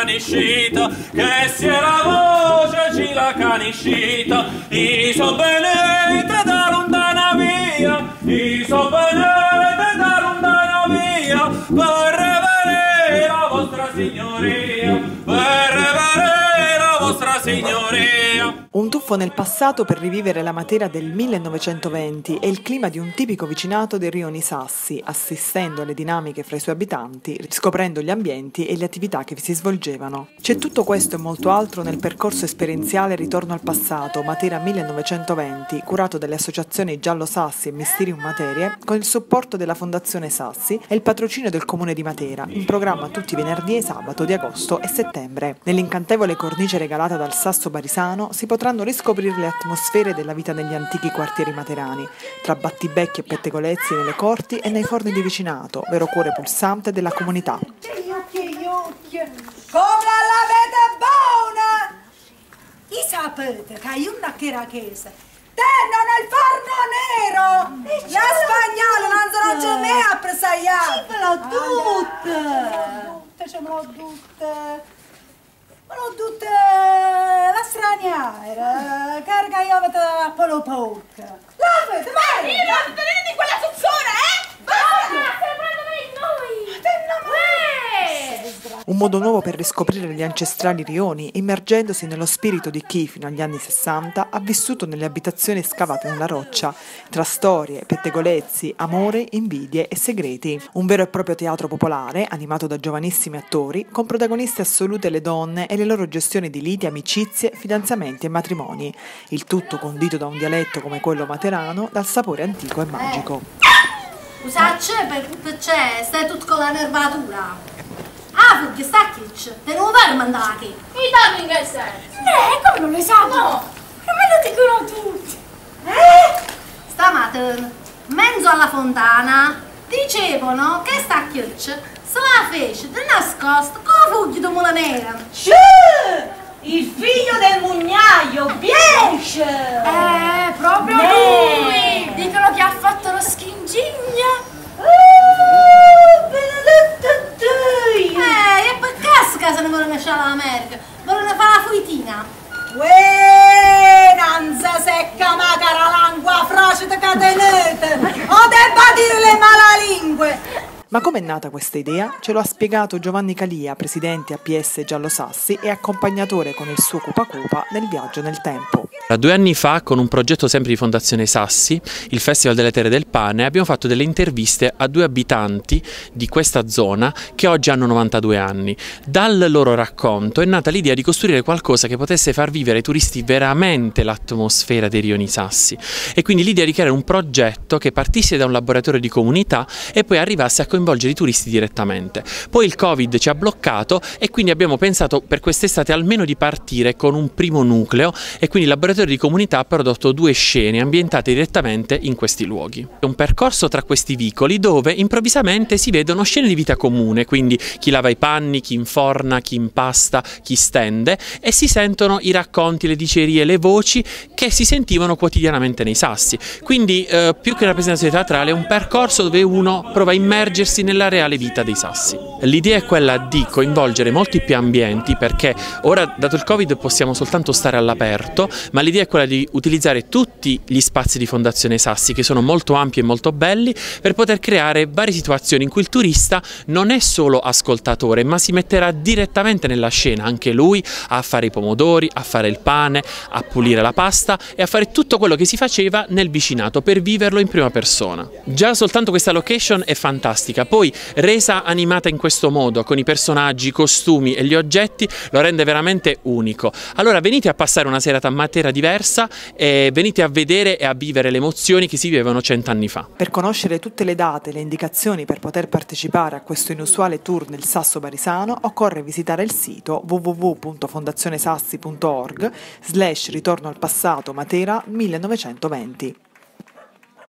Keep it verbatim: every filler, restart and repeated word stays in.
caniscita, che si è la voce ci la caniscita, i so benete da lontana via, i so benete da lontana via, per reverere la vostra signoria, per reverere la vostra signoria. Un tuffo nel passato per rivivere la Matera del millenovecentoventi e il clima di un tipico vicinato dei rioni Sassi, assistendo alle dinamiche fra i suoi abitanti, riscoprendo gli ambienti e le attività che vi si svolgevano. C'è tutto questo e molto altro nel percorso esperienziale Ritorno al passato Matera millenovecentoventi, curato dalle associazioni Giallo Sassi e Mysterium Materie, con il supporto della Fondazione Sassi e il patrocinio del Comune di Matera, in programma tutti i venerdì e sabato di agosto e settembre. Nell'incantevole cornice regalata dal Sasso Barisano si potranno riscoprire le atmosfere della vita negli antichi quartieri materani, tra battibecchi e pettegolezzi nelle corti e nei forni di vicinato, vero cuore pulsante della comunità. Come l'avete buona! I sapete che io non ho chiesa tengono il forno nero! La spagnola non sono già me a presaiare! Ce l'ho tutte! Ce l'ho tutte! Ma l'ho tutte la straniera, carga io avete a polo poca. La avete, ma io non tenete di quella zuzzona, eh? Basta! Un modo nuovo per riscoprire gli ancestrali rioni, immergendosi nello spirito di chi, fino agli anni sessanta, ha vissuto nelle abitazioni scavate nella roccia, tra storie, pettegolezzi, amore, invidie e segreti. Un vero e proprio teatro popolare, animato da giovanissimi attori, con protagoniste assolute le donne e le loro gestioni di liti, amicizie, fidanzamenti e matrimoni. Il tutto condito da un dialetto come quello materano, dal sapore antico e magico. Usacce per c'è, stai tutto con la nervatura. Ah, perché sta kitsch, te non fermo andare. Mi danno in che senso? Eh, come non le sanno? No, e me lo dicono tutti. Eh? Stamattina, mezzo alla fontana, dicevano che sta kitsch se la fece di nascosto con fugli di mula nera. Sì! Il figlio del mugnaio, Biesce! Eh, proprio lui! Dicono che ha fatto lo schingigno. Oh, benedetto Dio! Eh, e per caso se ne vogliono lasciare l'America, vogliono fare la fuitina. Uè, nanza secca macara langua frocita catenete! O debba dire le malalingue! Ma com'è nata questa idea? Ce lo ha spiegato Giovanni Calia, presidente A P S Giallo Sassi e accompagnatore con il suo Cupa Cupa nel viaggio nel tempo. Due anni fa, con un progetto sempre di Fondazione Sassi, il Festival delle Terre del Pane, abbiamo fatto delle interviste a due abitanti di questa zona che oggi hanno novantadue anni. Dal loro racconto è nata l'idea di costruire qualcosa che potesse far vivere ai turisti veramente l'atmosfera dei rioni Sassi, e quindi l'idea di creare un progetto che partisse da un laboratorio di comunità e poi arrivasse a coinvolgere i turisti direttamente. Poi il Covid ci ha bloccato e quindi abbiamo pensato per quest'estate almeno di partire con un primo nucleo, e quindi il laboratorio di comunità ha prodotto due scene ambientate direttamente in questi luoghi. È un percorso tra questi vicoli dove improvvisamente si vedono scene di vita comune, quindi chi lava i panni, chi inforna, chi impasta, chi stende, e si sentono i racconti, le dicerie, le voci che si sentivano quotidianamente nei Sassi. Quindi eh, più che una rappresentazione teatrale è un percorso dove uno prova a immergersi nella reale vita dei Sassi. L'idea è quella di coinvolgere molti più ambienti, perché ora, dato il Covid, possiamo soltanto stare all'aperto, ma l'idea è quella di utilizzare tutti gli spazi di Fondazione Sassi, che sono molto ampi e molto belli, per poter creare varie situazioni in cui il turista non è solo ascoltatore, ma si metterà direttamente nella scena, anche lui, a fare i pomodori, a fare il pane, a pulire la pasta e a fare tutto quello che si faceva nel vicinato per viverlo in prima persona. Già soltanto questa location è fantastica, poi resa animata in questo modo, con i personaggi, i costumi e gli oggetti, lo rende veramente unico. Allora venite a passare una serata a Matera diversa e venite a vedere e a vivere le emozioni che si vivevano cent'anni fa. Per conoscere tutte le date e le indicazioni per poter partecipare a questo inusuale tour nel Sasso Barisano occorre visitare il sito w w w punto fondazionesassi punto org slash ritorno al passato Matera millenovecentoventi.